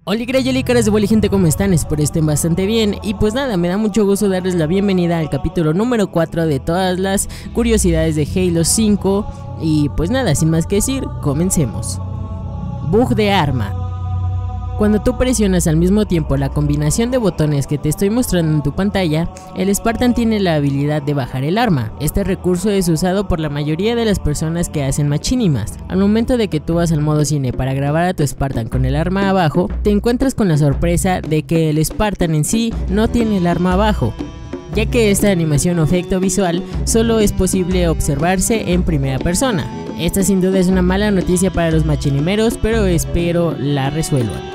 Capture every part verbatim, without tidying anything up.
Hola Grayoli, caras de Wally, gente, ¿cómo están? Espero estén bastante bien. Y pues nada, me da mucho gusto darles la bienvenida al capítulo número cuatro de todas las curiosidades de Halo cinco. Y pues nada, sin más que decir, comencemos. Bug de arma. Cuando tú presionas al mismo tiempo la combinación de botones que te estoy mostrando en tu pantalla, el Spartan tiene la habilidad de bajar el arma. Este recurso es usado por la mayoría de las personas que hacen machinimas. Al momento de que tú vas al modo cine para grabar a tu Spartan con el arma abajo, te encuentras con la sorpresa de que el Spartan en sí no tiene el arma abajo, ya que esta animación o efecto visual solo es posible observarse en primera persona. Esta sin duda es una mala noticia para los machinimeros, pero espero la resuelvan.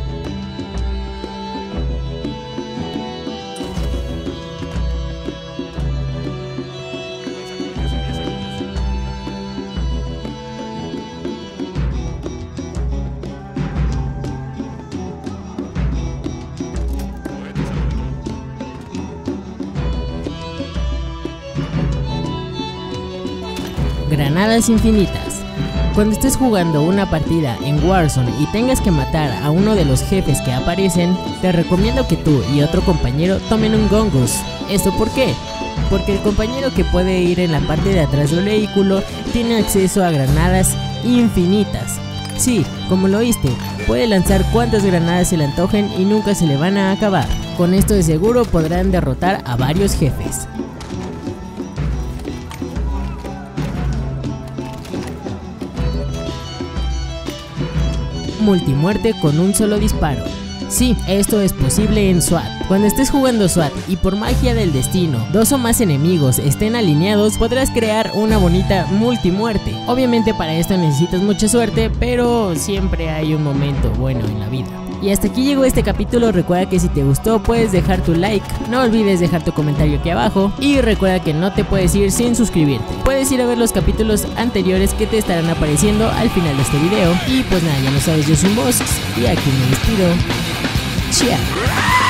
Granadas infinitas. Cuando estés jugando una partida en Warzone y tengas que matar a uno de los jefes que aparecen, te recomiendo que tú y otro compañero tomen un Gungus. ¿Esto por qué? Porque el compañero que puede ir en la parte de atrás del vehículo tiene acceso a granadas infinitas. Sí, como lo oíste, puede lanzar cuantas granadas se le antojen y nunca se le van a acabar. Con esto de seguro podrán derrotar a varios jefes. Multimuerte con un solo disparo. Sí, esto es posible en SWAT. Cuando estés jugando SWAT y por magia del destino dos o más enemigos estén alineados, podrás crear una bonita multimuerte. Obviamente para esto necesitas mucha suerte, pero siempre hay un momento bueno en la vida. Y hasta aquí llegó este capítulo. Recuerda que si te gustó puedes dejar tu like, no olvides dejar tu comentario aquí abajo y recuerda que no te puedes ir sin suscribirte. Puedes ir a ver los capítulos anteriores que te estarán apareciendo al final de este video. Y pues nada, ya lo sabes, yo soy Mosks y aquí me despido. Chao.